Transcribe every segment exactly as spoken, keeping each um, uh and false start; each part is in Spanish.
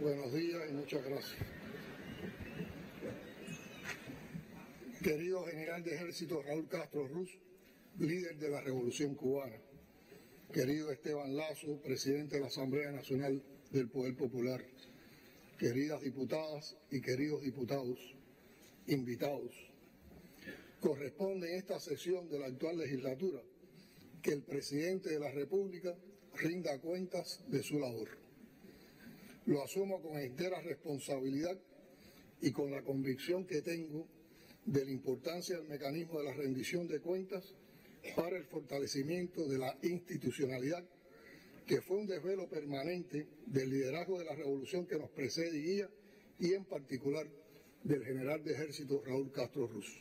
Buenos días y muchas gracias. Querido general de ejército Raúl Castro Ruz, líder de la Revolución Cubana. Querido Esteban Lazo, presidente de la Asamblea Nacional del Poder Popular. Queridas diputadas y queridos diputados, invitados. Corresponde en esta sesión de la actual legislatura que el presidente de la República rinda cuentas de su labor. Lo asumo con entera responsabilidad y con la convicción que tengo de la importancia del mecanismo de la rendición de cuentas para el fortalecimiento de la institucionalidad, que fue un desvelo permanente del liderazgo de la revolución que nos precede y guía, y en particular del general de ejército Raúl Castro Ruz.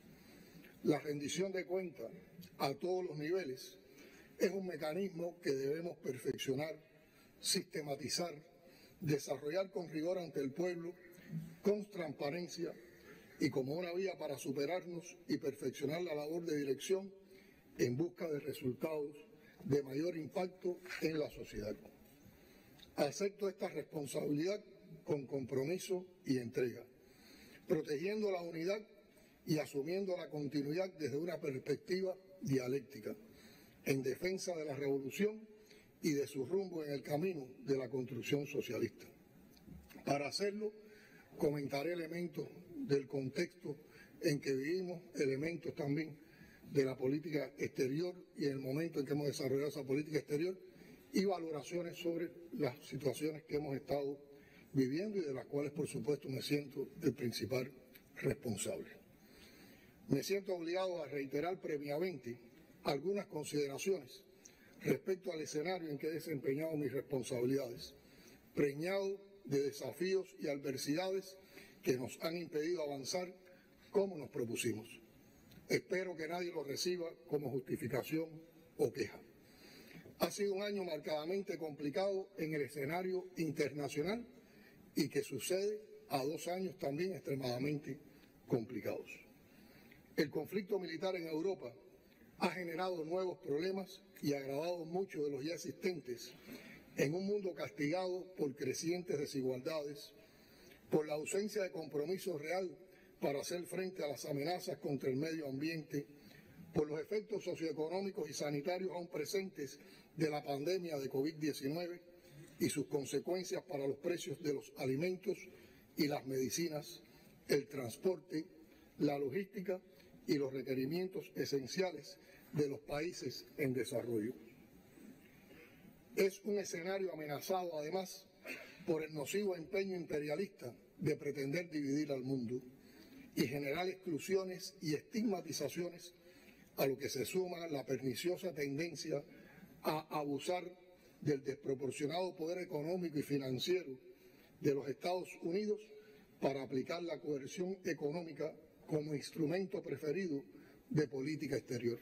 La rendición de cuentas a todos los niveles es un mecanismo que debemos perfeccionar, sistematizar, desarrollar con rigor ante el pueblo, con transparencia y como una vía para superarnos y perfeccionar la labor de dirección en busca de resultados de mayor impacto en la sociedad. Acepto esta responsabilidad con compromiso y entrega, protegiendo la unidad y asumiendo la continuidad desde una perspectiva dialéctica, en defensa de la revolución y de su rumbo en el camino de la construcción socialista. Para hacerlo, comentaré elementos del contexto en que vivimos, elementos también de la política exterior y en el momento en que hemos desarrollado esa política exterior, y valoraciones sobre las situaciones que hemos estado viviendo y de las cuales, por supuesto, me siento el principal responsable. Me siento obligado a reiterar previamente algunas consideraciones respecto al escenario en que he desempeñado mis responsabilidades, preñado de desafíos y adversidades que nos han impedido avanzar como nos propusimos. Espero que nadie lo reciba como justificación o queja. Ha sido un año marcadamente complicado en el escenario internacional y que sucede a dos años también extremadamente complicados. El conflicto militar en Europa ha generado nuevos problemas y agravado muchos de los ya existentes en un mundo castigado por crecientes desigualdades, por la ausencia de compromiso real para hacer frente a las amenazas contra el medio ambiente, por los efectos socioeconómicos y sanitarios aún presentes de la pandemia de COVID diecinueve y sus consecuencias para los precios de los alimentos y las medicinas, el transporte, la logística y los requerimientos esenciales de los países en desarrollo. Es un escenario amenazado, además, por el nocivo empeño imperialista de pretender dividir al mundo y generar exclusiones y estigmatizaciones, a lo que se suma la perniciosa tendencia a abusar del desproporcionado poder económico y financiero de los Estados Unidos para aplicar la coerción económica como instrumento preferido de política exterior.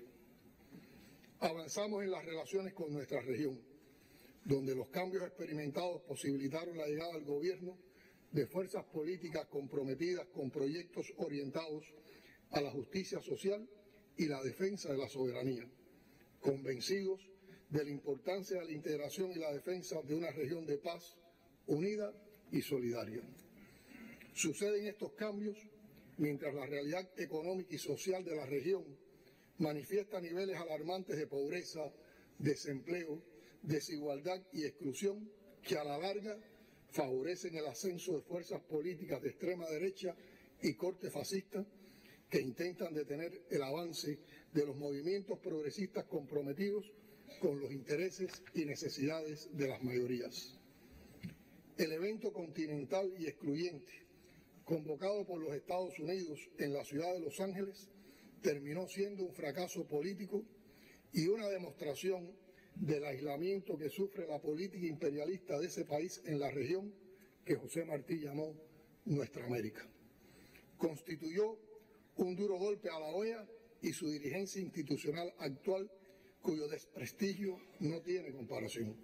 Avanzamos en las relaciones con nuestra región, donde los cambios experimentados posibilitaron la llegada al gobierno de fuerzas políticas comprometidas con proyectos orientados a la justicia social y la defensa de la soberanía, convencidos de la importancia de la integración y la defensa de una región de paz, unida y solidaria. Suceden estos cambios mientras la realidad económica y social de la región manifiesta niveles alarmantes de pobreza, desempleo, desigualdad y exclusión que a la larga favorecen el ascenso de fuerzas políticas de extrema derecha y corte fascista que intentan detener el avance de los movimientos progresistas comprometidos con los intereses y necesidades de las mayorías. El evento continental y excluyente convocado por los Estados Unidos en la ciudad de Los Ángeles terminó siendo un fracaso político y una demostración del aislamiento que sufre la política imperialista de ese país en la región que José Martí llamó Nuestra América. Constituyó un duro golpe a la O E A y su dirigencia institucional actual, cuyo desprestigio no tiene comparación.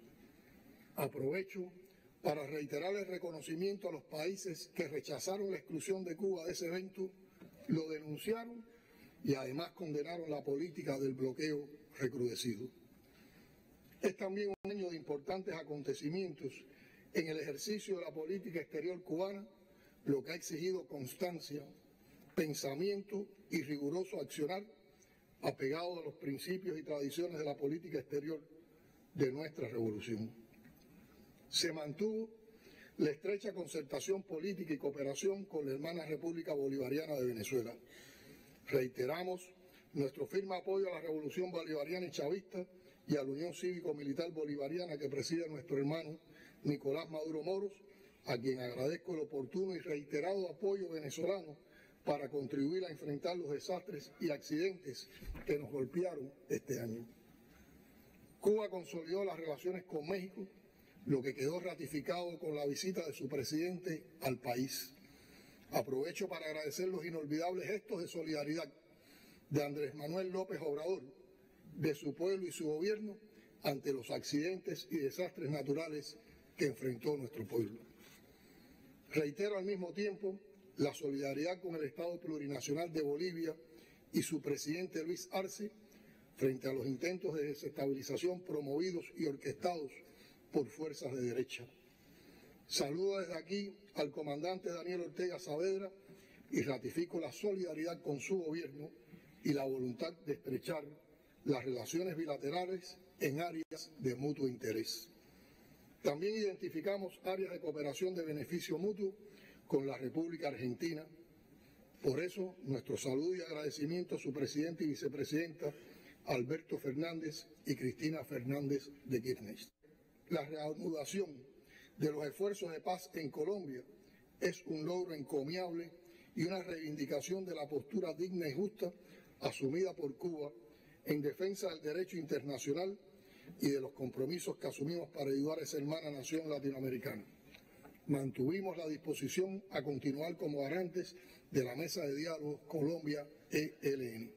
Aprovecho para reiterar el reconocimiento a los países que rechazaron la exclusión de Cuba de ese evento, lo denunciaron y además condenaron la política del bloqueo recrudecido. Es también un año de importantes acontecimientos en el ejercicio de la política exterior cubana, lo que ha exigido constancia, pensamiento y riguroso accionar apegado a los principios y tradiciones de la política exterior de nuestra revolución. Se mantuvo la estrecha concertación política y cooperación con la hermana República Bolivariana de Venezuela. Reiteramos nuestro firme apoyo a la revolución bolivariana y chavista y a la Unión Cívico-Militar Bolivariana que preside nuestro hermano Nicolás Maduro Moros, a quien agradezco el oportuno y reiterado apoyo venezolano para contribuir a enfrentar los desastres y accidentes que nos golpearon este año. Cuba consolidó las relaciones con México, lo que quedó ratificado con la visita de su presidente al país. Aprovecho para agradecer los inolvidables gestos de solidaridad de Andrés Manuel López Obrador, de su pueblo y su gobierno ante los accidentes y desastres naturales que enfrentó nuestro pueblo. Reitero al mismo tiempo la solidaridad con el Estado Plurinacional de Bolivia y su presidente Luis Arce frente a los intentos de desestabilización promovidos y orquestados por fuerzas de derecha. Saludo desde aquí al comandante Daniel Ortega Saavedra y ratifico la solidaridad con su gobierno y la voluntad de estrechar las relaciones bilaterales en áreas de mutuo interés. También identificamos áreas de cooperación de beneficio mutuo con la República Argentina. Por eso, nuestro saludo y agradecimiento a su presidente y vicepresidenta, Alberto Fernández y Cristina Fernández de Kirchner. La reanudación de los esfuerzos de paz en Colombia es un logro encomiable y una reivindicación de la postura digna y justa asumida por Cuba en defensa del derecho internacional y de los compromisos que asumimos para ayudar a esa hermana nación latinoamericana. Mantuvimos la disposición a continuar como garantes de la Mesa de Diálogo Colombia-E L N.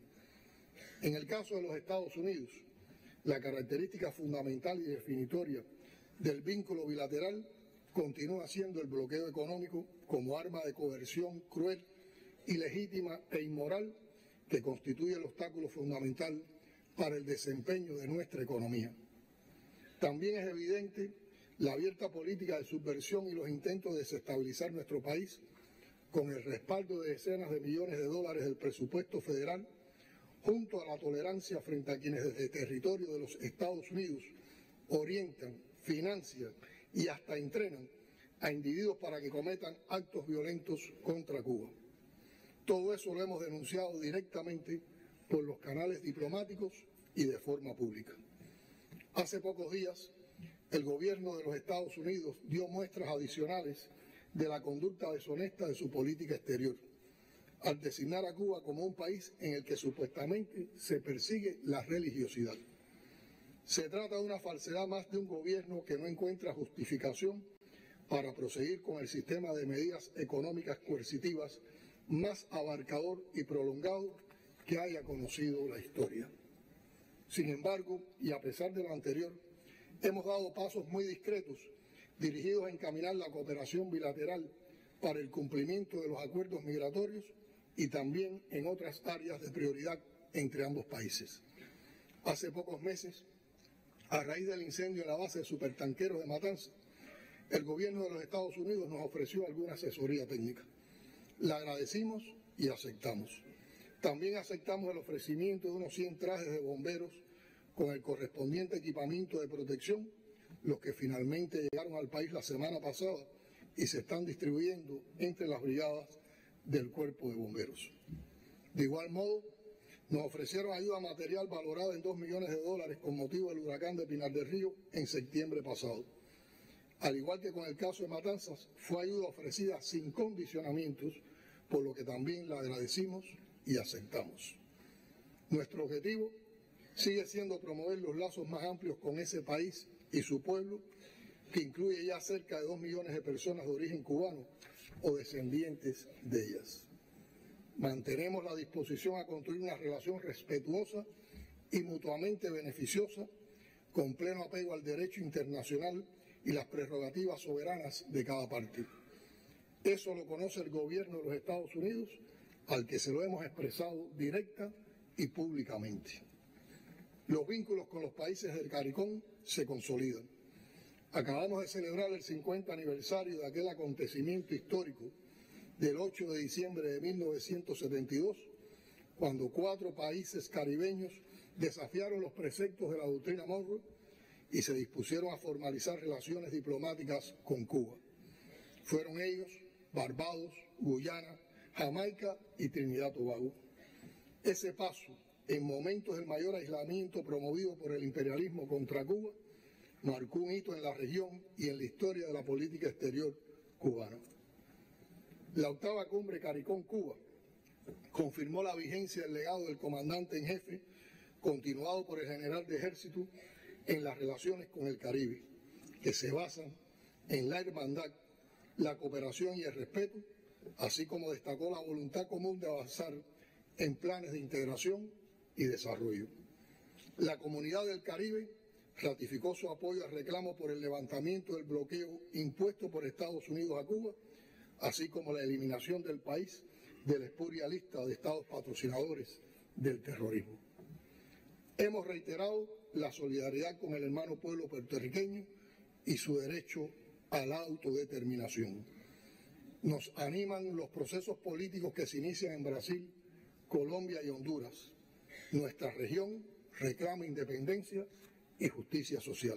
En el caso de los Estados Unidos, la característica fundamental y definitoria del vínculo bilateral continúa siendo el bloqueo económico como arma de coerción cruel, ilegítima e inmoral que constituye el obstáculo fundamental para el desempeño de nuestra economía. También es evidente la abierta política de subversión y los intentos de desestabilizar nuestro país con el respaldo de decenas de millones de dólares del presupuesto federal, junto a la tolerancia frente a quienes desde el territorio de los Estados Unidos orientan, financian y hasta entrenan a individuos para que cometan actos violentos contra Cuba. Todo eso lo hemos denunciado directamente por los canales diplomáticos y de forma pública. Hace pocos días, el gobierno de los Estados Unidos dio muestras adicionales de la conducta deshonesta de su política exterior, al designar a Cuba como un país en el que supuestamente se persigue la religiosidad. Se trata de una falsedad más de un gobierno que no encuentra justificación para proseguir con el sistema de medidas económicas coercitivas más abarcador y prolongado que haya conocido la historia. Sin embargo, y a pesar de lo anterior, hemos dado pasos muy discretos dirigidos a encaminar la cooperación bilateral para el cumplimiento de los acuerdos migratorios y también en otras áreas de prioridad entre ambos países. Hace pocos meses, a raíz del incendio en la base de supertanqueros de Matanzas, el gobierno de los Estados Unidos nos ofreció alguna asesoría técnica. La agradecimos y aceptamos. También aceptamos el ofrecimiento de unos cien trajes de bomberos con el correspondiente equipamiento de protección, los que finalmente llegaron al país la semana pasada y se están distribuyendo entre las brigadas del Cuerpo de Bomberos. De igual modo, nos ofrecieron ayuda material valorada en dos millones de dólares con motivo del huracán de Pinar del Río en septiembre pasado. Al igual que con el caso de Matanzas, fue ayuda ofrecida sin condicionamientos, por lo que también la agradecimos y aceptamos. Nuestro objetivo sigue siendo promover los lazos más amplios con ese país y su pueblo, que incluye ya cerca de dos millones de personas de origen cubano o descendientes de ellas. Mantenemos la disposición a construir una relación respetuosa y mutuamente beneficiosa, con pleno apego al derecho internacional y las prerrogativas soberanas de cada parte. Eso lo conoce el gobierno de los Estados Unidos, al que se lo hemos expresado directa y públicamente. Los vínculos con los países del CARICOM se consolidan. Acabamos de celebrar el cincuenta aniversario de aquel acontecimiento histórico del ocho de diciembre de mil novecientos setenta y dos, cuando cuatro países caribeños desafiaron los preceptos de la doctrina Monroe y se dispusieron a formalizar relaciones diplomáticas con Cuba. Fueron ellos Barbados, Guyana, Jamaica y Trinidad y Tobago. Ese paso, en momentos del mayor aislamiento promovido por el imperialismo contra Cuba, marcó un hito en la región y en la historia de la política exterior cubana. La octava cumbre CARICOM-Cuba confirmó la vigencia del legado del comandante en jefe, continuado por el general de ejército, en las relaciones con el Caribe, que se basan en la hermandad, la cooperación y el respeto, así como destacó la voluntad común de avanzar en planes de integración y desarrollo. La Comunidad del Caribe ratificó su apoyo al reclamo por el levantamiento del bloqueo impuesto por Estados Unidos a Cuba, así como la eliminación del país de la espuria lista de estados patrocinadores del terrorismo. Hemos reiterado la solidaridad con el hermano pueblo puertorriqueño y su derecho a la autodeterminación. Nos animan los procesos políticos que se inician en Brasil, Colombia y Honduras. Nuestra región reclama independencia y justicia social.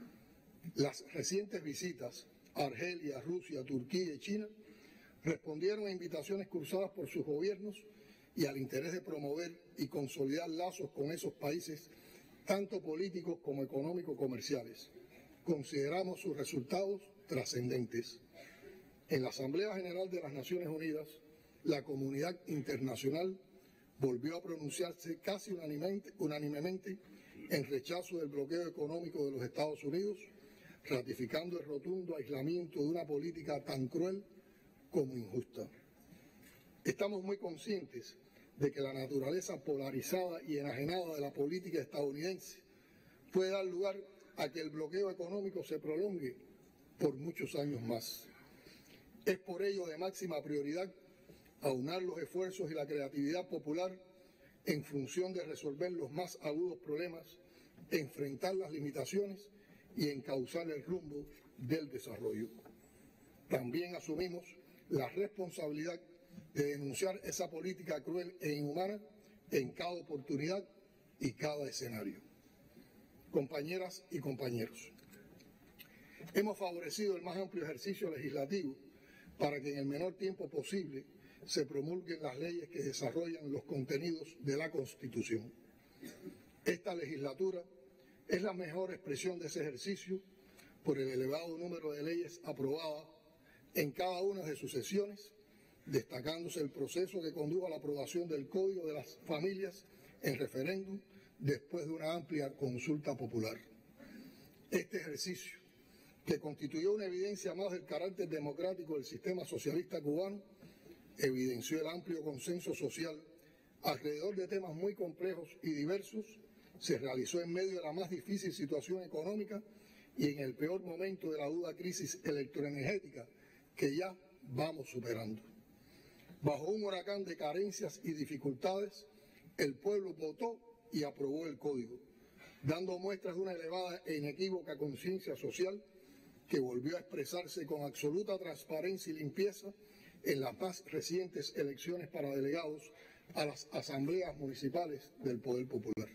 Las recientes visitas a Argelia, Rusia, Turquía y China respondieron a invitaciones cruzadas por sus gobiernos y al interés de promover y consolidar lazos con esos países, tanto políticos como económico-comerciales. Consideramos sus resultados trascendentes. En la Asamblea General de las Naciones Unidas, la comunidad internacional volvió a pronunciarse casi unánimemente, unánimemente en rechazo del bloqueo económico de los Estados Unidos, ratificando el rotundo aislamiento de una política tan cruel como injusta. Estamos muy conscientes de que la naturaleza polarizada y enajenada de la política estadounidense puede dar lugar a que el bloqueo económico se prolongue por muchos años más. Es por ello de máxima prioridad aunar los esfuerzos y la creatividad popular en función de resolver los más agudos problemas, enfrentar las limitaciones y encauzar el rumbo del desarrollo. También asumimos la responsabilidad de denunciar esa política cruel e inhumana en cada oportunidad y cada escenario. Compañeras y compañeros, hemos favorecido el más amplio ejercicio legislativo para que en el menor tiempo posible se promulguen las leyes que desarrollan los contenidos de la Constitución. Esta legislatura es la mejor expresión de ese ejercicio por el elevado número de leyes aprobadas en cada una de sus sesiones, destacándose el proceso que condujo a la aprobación del Código de las Familias en referéndum después de una amplia consulta popular. Este ejercicio, que constituyó una evidencia más del carácter democrático del sistema socialista cubano, evidenció el amplio consenso social alrededor de temas muy complejos y diversos, se realizó en medio de la más difícil situación económica y en el peor momento de la aguda crisis electroenergética que ya vamos superando. Bajo un huracán de carencias y dificultades, el pueblo votó y aprobó el Código, dando muestras de una elevada e inequívoca conciencia social que volvió a expresarse con absoluta transparencia y limpieza en las más recientes elecciones para delegados a las asambleas municipales del Poder Popular.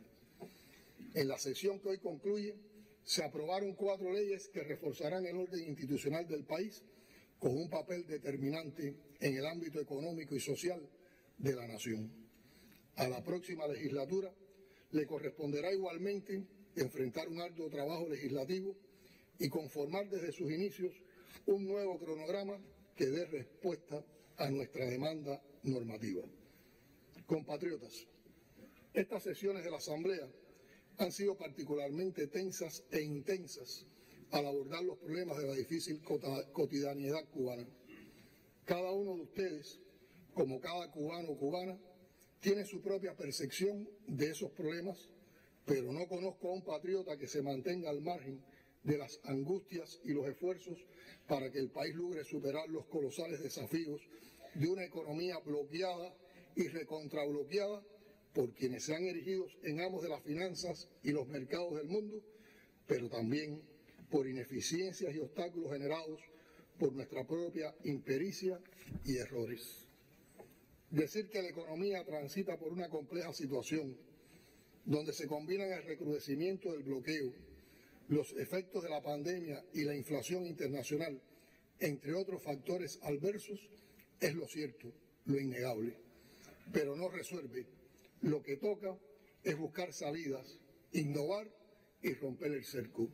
En la sesión que hoy concluye, se aprobaron cuatro leyes que reforzarán el orden institucional del país con un papel determinante en el ámbito económico y social de la nación. A la próxima legislatura le corresponderá igualmente enfrentar un arduo trabajo legislativo y conformar desde sus inicios un nuevo cronograma que dé respuesta a nuestra demanda normativa. Compatriotas, estas sesiones de la Asamblea han sido particularmente tensas e intensas al abordar los problemas de la difícil cotidianidad cubana. Cada uno de ustedes, como cada cubano o cubana, tiene su propia percepción de esos problemas, pero no conozco a un patriota que se mantenga al margen de las angustias y los esfuerzos para que el país logre superar los colosales desafíos de una economía bloqueada y recontrabloqueada por quienes se han erigido en amos de las finanzas y los mercados del mundo, pero también por ineficiencias y obstáculos generados por nuestra propia impericia y errores. Decir que la economía transita por una compleja situación donde se combinan el recrudecimiento del bloqueo, los efectos de la pandemia y la inflación internacional, entre otros factores adversos, es lo cierto, lo innegable, pero no resuelve. Lo que toca es buscar salidas, innovar y romper el cerco.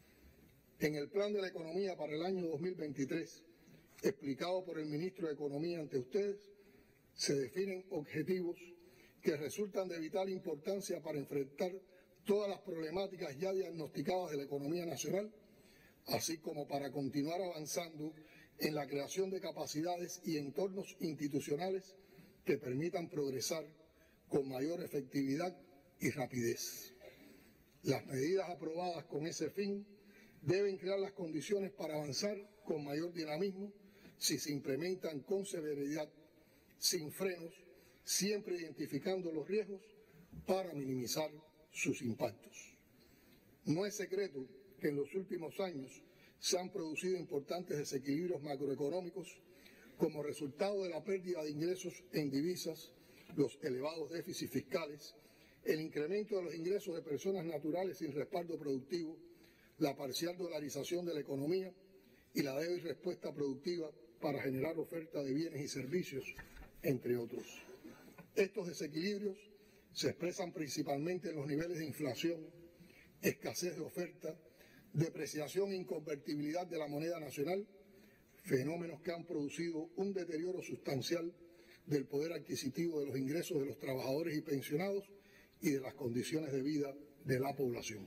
En el plan de la economía para el año dos mil veintitrés, explicado por el ministro de Economía ante ustedes, se definen objetivos que resultan de vital importancia para enfrentar todas las problemáticas ya diagnosticadas de la economía nacional, así como para continuar avanzando en la creación de capacidades y entornos institucionales que permitan progresar con mayor efectividad y rapidez. Las medidas aprobadas con ese fin deben crear las condiciones para avanzar con mayor dinamismo si se implementan con severidad, sin frenos, siempre identificando los riesgos para minimizar sus impactos. No es secreto que en los últimos años se han producido importantes desequilibrios macroeconómicos como resultado de la pérdida de ingresos en divisas, los elevados déficits fiscales, el incremento de los ingresos de personas naturales sin respaldo productivo, la parcial dolarización de la economía y la débil respuesta productiva para generar oferta de bienes y servicios, entre otros. Estos desequilibrios se expresan principalmente en los niveles de inflación, escasez de oferta, depreciación e inconvertibilidad de la moneda nacional, fenómenos que han producido un deterioro sustancial del poder adquisitivo de los ingresos de los trabajadores y pensionados y de las condiciones de vida de la población.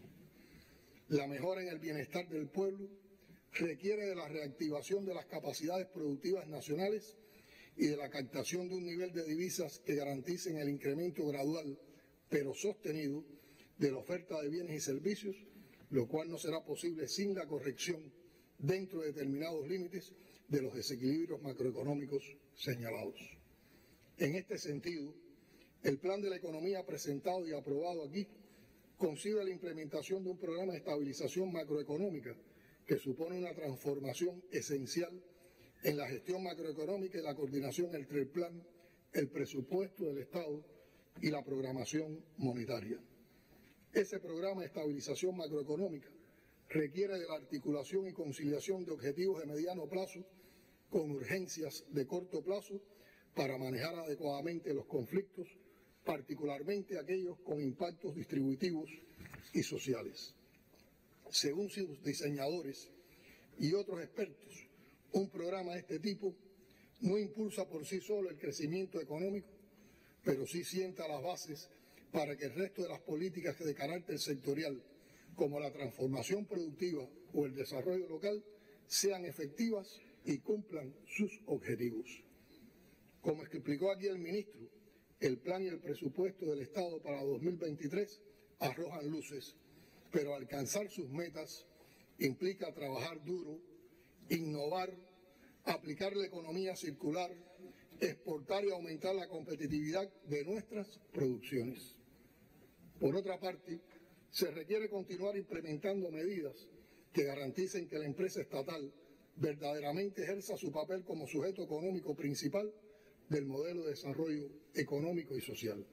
La mejora en el bienestar del pueblo requiere de la reactivación de las capacidades productivas nacionales y de la captación de un nivel de divisas que garanticen el incremento gradual, pero sostenido, de la oferta de bienes y servicios, lo cual no será posible sin la corrección, dentro de determinados límites, de los desequilibrios macroeconómicos señalados. En este sentido, el plan de la economía presentado y aprobado aquí concibe la implementación de un programa de estabilización macroeconómica que supone una transformación esencial en la gestión macroeconómica y la coordinación entre el plan, el presupuesto del Estado y la programación monetaria. Ese programa de estabilización macroeconómica requiere de la articulación y conciliación de objetivos de mediano plazo con urgencias de corto plazo para manejar adecuadamente los conflictos, particularmente aquellos con impactos distributivos y sociales. Según sus diseñadores y otros expertos, un programa de este tipo no impulsa por sí solo el crecimiento económico, pero sí sienta las bases para que el resto de las políticas de carácter sectorial, como la transformación productiva o el desarrollo local, sean efectivas y cumplan sus objetivos. Como explicó aquí el ministro, el plan y el presupuesto del Estado para dos mil veintitrés arrojan luces, pero alcanzar sus metas implica trabajar duro, innovar, aplicar la economía circular, exportar y aumentar la competitividad de nuestras producciones. Por otra parte, se requiere continuar implementando medidas que garanticen que la empresa estatal verdaderamente ejerza su papel como sujeto económico principal del modelo de desarrollo económico y social.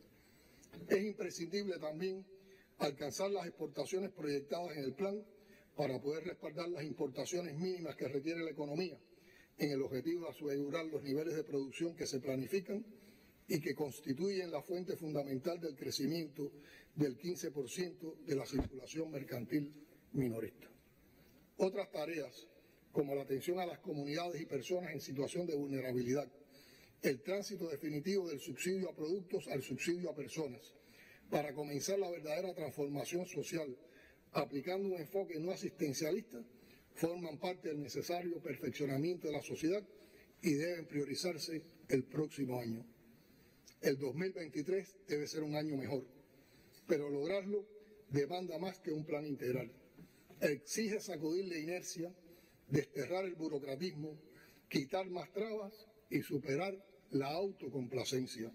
Es imprescindible también alcanzar las exportaciones proyectadas en el plan para poder respaldar las importaciones mínimas que requiere la economía en el objetivo de asegurar los niveles de producción que se planifican y que constituyen la fuente fundamental del crecimiento del quince por ciento de la circulación mercantil minorista. Otras tareas, como la atención a las comunidades y personas en situación de vulnerabilidad, el tránsito definitivo del subsidio a productos al subsidio a personas, para comenzar la verdadera transformación social, aplicando un enfoque no asistencialista, forman parte del necesario perfeccionamiento de la sociedad y deben priorizarse el próximo año. El dos mil veintitrés debe ser un año mejor, pero lograrlo demanda más que un plan integral. Exige sacudir la inercia, desterrar el burocratismo, quitar más trabas y superar la autocomplacencia.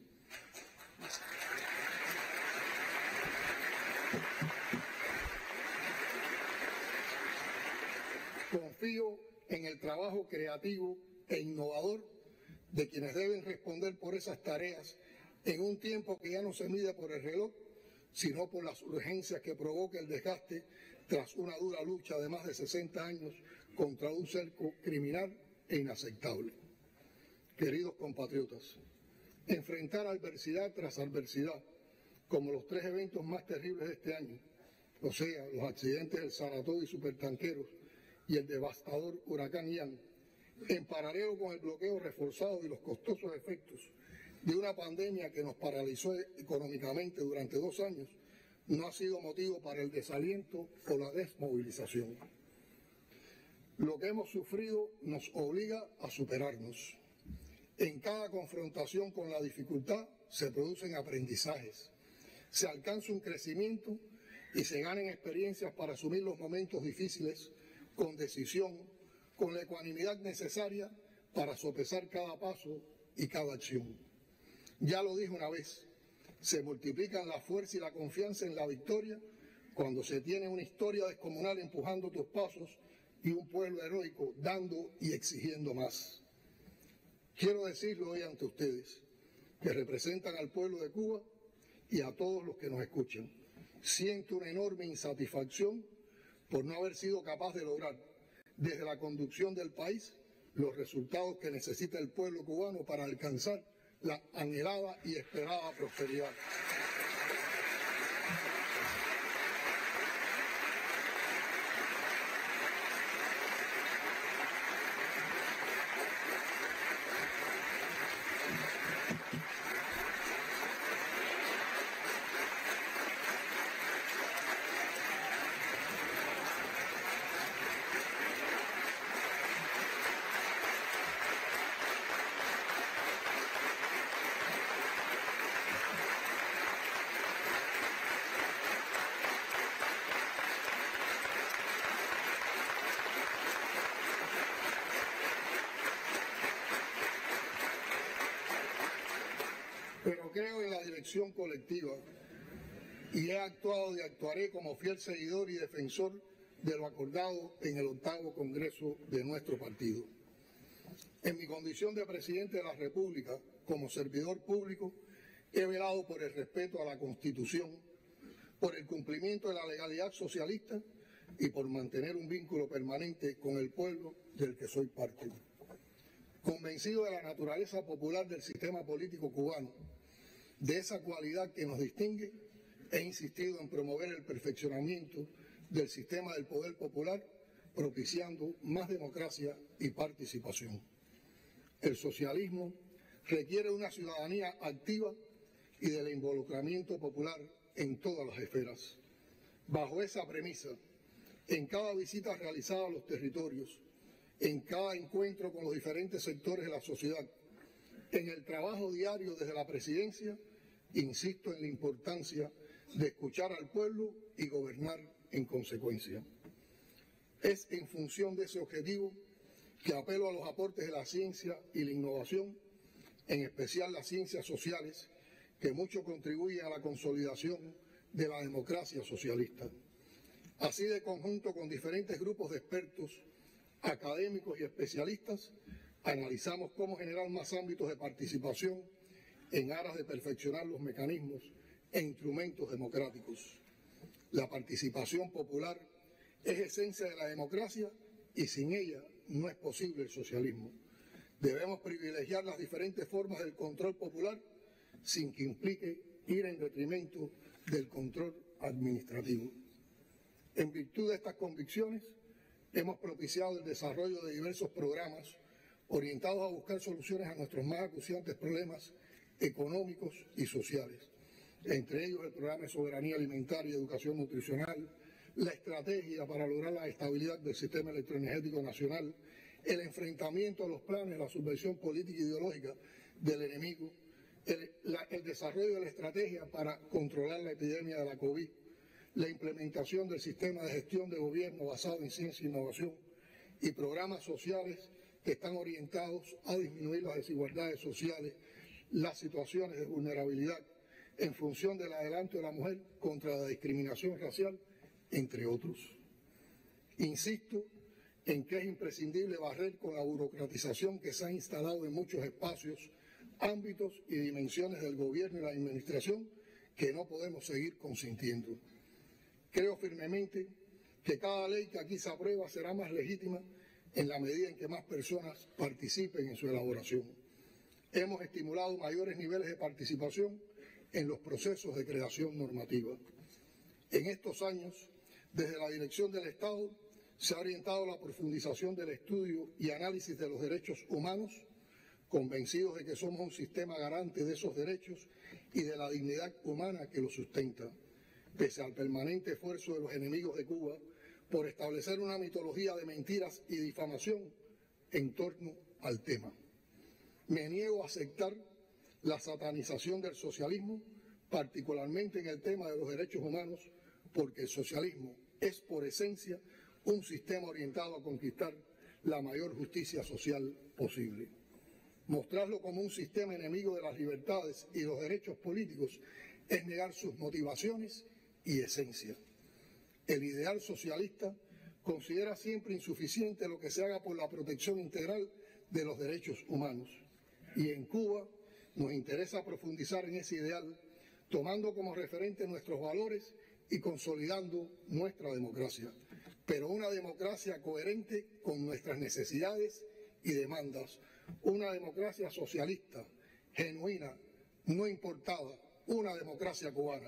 Confío en el trabajo creativo e innovador de quienes deben responder por esas tareas en un tiempo que ya no se mide por el reloj, sino por las urgencias que provoca el desgaste tras una dura lucha de más de sesenta años contra un cerco criminal e inaceptable. Queridos compatriotas, enfrentar adversidad tras adversidad, como los tres eventos más terribles de este año, o sea, los accidentes del Saratoga y Supertanqueros y el devastador huracán Ian, en paralelo con el bloqueo reforzado y los costosos efectos de una pandemia que nos paralizó económicamente durante dos años, no ha sido motivo para el desaliento o la desmovilización. Lo que hemos sufrido nos obliga a superarnos. En cada confrontación con la dificultad se producen aprendizajes, se alcanza un crecimiento y se ganan experiencias para asumir los momentos difíciles con decisión, con la ecuanimidad necesaria para sopesar cada paso y cada acción. Ya lo dije una vez, se multiplican la fuerza y la confianza en la victoria cuando se tiene una historia descomunal empujando tus pasos y un pueblo heroico dando y exigiendo más. Quiero decirlo hoy ante ustedes, que representan al pueblo de Cuba y a todos los que nos escuchan. Siento una enorme insatisfacción por no haber sido capaz de lograr, desde la conducción del país, los resultados que necesita el pueblo cubano para alcanzar la anhelada y esperada prosperidad. Pero creo en la dirección colectiva y he actuado y actuaré como fiel seguidor y defensor de lo acordado en el octavo Congreso de nuestro partido. En mi condición de presidente de la República, como servidor público, he velado por el respeto a la Constitución, por el cumplimiento de la legalidad socialista y por mantener un vínculo permanente con el pueblo del que soy parte. Convencido de la naturaleza popular del sistema político cubano, de esa cualidad que nos distingue, he insistido en promover el perfeccionamiento del sistema del poder popular, propiciando más democracia y participación. El socialismo requiere una ciudadanía activa y del involucramiento popular en todas las esferas. Bajo esa premisa, en cada visita realizada a los territorios, en cada encuentro con los diferentes sectores de la sociedad, en el trabajo diario desde la presidencia, insisto en la importancia de escuchar al pueblo y gobernar en consecuencia. Es en función de ese objetivo que apelo a los aportes de la ciencia y la innovación, en especial las ciencias sociales, que mucho contribuyen a la consolidación de la democracia socialista. Así, de conjunto con diferentes grupos de expertos, académicos y especialistas, analizamos cómo generar más ámbitos de participación en aras de perfeccionar los mecanismos e instrumentos democráticos. La participación popular es esencia de la democracia y sin ella no es posible el socialismo. Debemos privilegiar las diferentes formas del control popular sin que implique ir en detrimento del control administrativo. En virtud de estas convicciones, hemos propiciado el desarrollo de diversos programas orientados a buscar soluciones a nuestros más acuciantes problemas económicos y sociales, entre ellos el programa de soberanía alimentaria y educación nutricional, la estrategia para lograr la estabilidad del sistema electroenergético nacional, el enfrentamiento a los planes, la subversión política e ideológica del enemigo, el, la, el desarrollo de la estrategia para controlar la epidemia de la COVID, la implementación del sistema de gestión de gobierno basado en ciencia e innovación y programas sociales que están orientados a disminuir las desigualdades sociales, las situaciones de vulnerabilidad en función del adelanto de la mujer contra la discriminación racial, entre otros. Insisto en que es imprescindible barrer con la burocratización que se ha instalado en muchos espacios, ámbitos y dimensiones del gobierno y la administración que no podemos seguir consintiendo. Creo firmemente que cada ley que aquí se aprueba será más legítima en la medida en que más personas participen en su elaboración. Hemos estimulado mayores niveles de participación en los procesos de creación normativa. En estos años, desde la dirección del Estado, se ha orientado la profundización del estudio y análisis de los derechos humanos, convencidos de que somos un sistema garante de esos derechos y de la dignidad humana que los sustenta, pese al permanente esfuerzo de los enemigos de Cuba por establecer una mitología de mentiras y difamación en torno al tema. Me niego a aceptar la satanización del socialismo, particularmente en el tema de los derechos humanos, porque el socialismo es por esencia un sistema orientado a conquistar la mayor justicia social posible. Mostrarlo como un sistema enemigo de las libertades y los derechos políticos es negar sus motivaciones y esencia. El ideal socialista considera siempre insuficiente lo que se haga por la protección integral de los derechos humanos. Y en Cuba nos interesa profundizar en ese ideal, tomando como referente nuestros valores y consolidando nuestra democracia, pero una democracia coherente con nuestras necesidades y demandas, una democracia socialista, genuina, no importada, una democracia cubana.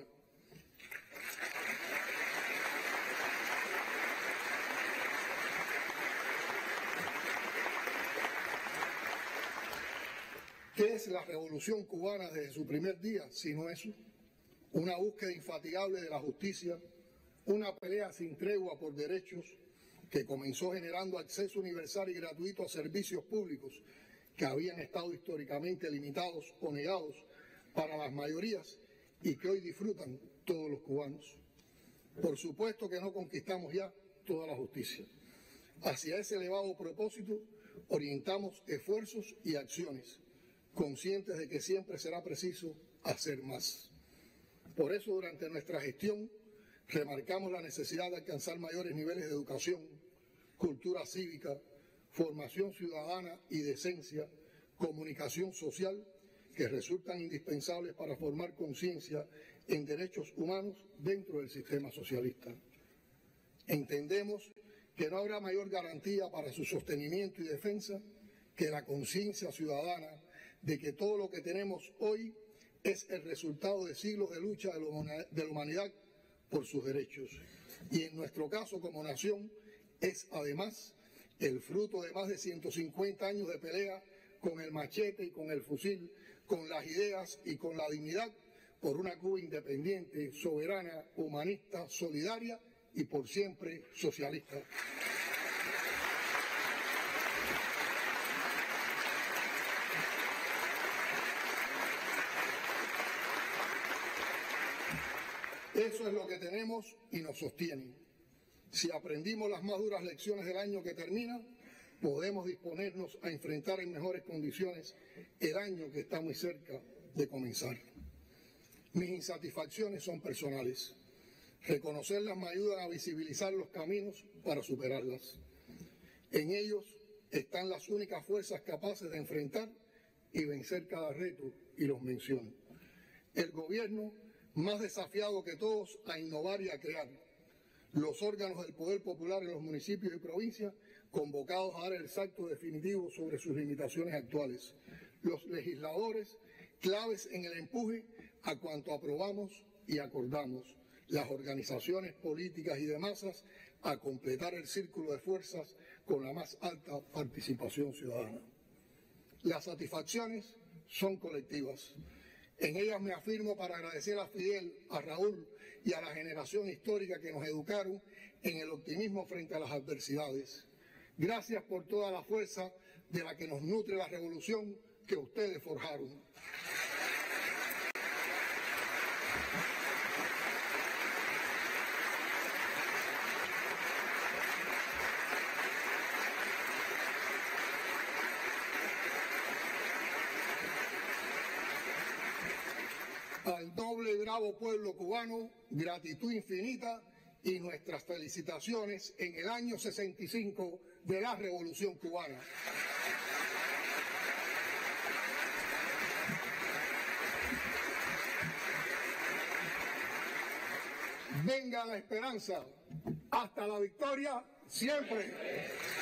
¿Qué es la revolución cubana desde su primer día, sino eso? Una búsqueda infatigable de la justicia, una pelea sin tregua por derechos que comenzó generando acceso universal y gratuito a servicios públicos que habían estado históricamente limitados o negados para las mayorías y que hoy disfrutan todos los cubanos. Por supuesto que no conquistamos ya toda la justicia. Hacia ese elevado propósito orientamos esfuerzos y acciones, conscientes de que siempre será preciso hacer más. Por eso, durante nuestra gestión, remarcamos la necesidad de alcanzar mayores niveles de educación, cultura cívica, formación ciudadana y decencia, comunicación social, que resultan indispensables para formar conciencia en derechos humanos dentro del sistema socialista. Entendemos que no habrá mayor garantía para su sostenimiento y defensa que la conciencia ciudadana de que todo lo que tenemos hoy es el resultado de siglos de lucha de la humanidad por sus derechos. Y en nuestro caso como nación es además el fruto de más de ciento cincuenta años de pelea con el machete y con el fusil, con las ideas y con la dignidad por una Cuba independiente, soberana, humanista, solidaria y por siempre socialista. Eso es lo que tenemos y nos sostiene. Si aprendimos las más duras lecciones del año que termina, podemos disponernos a enfrentar en mejores condiciones el año que está muy cerca de comenzar. Mis insatisfacciones son personales. Reconocerlas me ayudan a visibilizar los caminos para superarlas. En ellos están las únicas fuerzas capaces de enfrentar y vencer cada reto, y los menciono. El gobierno más desafiado que todos a innovar y a crear, los órganos del poder popular en los municipios y provincias convocados a dar el salto definitivo sobre sus limitaciones actuales, los legisladores claves en el empuje a cuanto aprobamos y acordamos, las organizaciones políticas y de masas a completar el círculo de fuerzas con la más alta participación ciudadana. Las satisfacciones son colectivas. En ellas me afirmo para agradecer a Fidel, a Raúl y a la generación histórica que nos educaron en el optimismo frente a las adversidades. Gracias por toda la fuerza de la que nos nutre la revolución que ustedes forjaron. Al noble y bravo pueblo cubano, gratitud infinita y nuestras felicitaciones en el año sesenta y cinco de la Revolución Cubana. Venga la esperanza, hasta la victoria, siempre.